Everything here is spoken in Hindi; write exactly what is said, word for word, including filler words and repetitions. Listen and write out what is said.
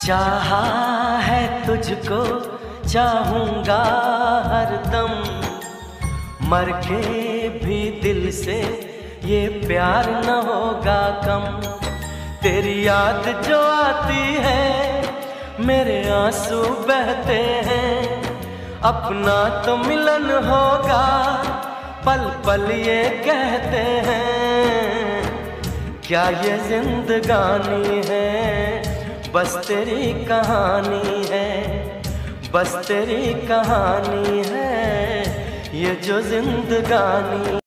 चाहा है तुझको चाहूंगा हरदम, मर के भी दिल से ये प्यार न होगा कम। तेरी याद जो आती है मेरे आंसू बहते हैं, अपना तो मिलन होगा पल पल ये कहते हैं। क्या ये जिंदगानी है बस तेरी कहानी है, बस तेरी कहानी है ये जो जिंदगानी।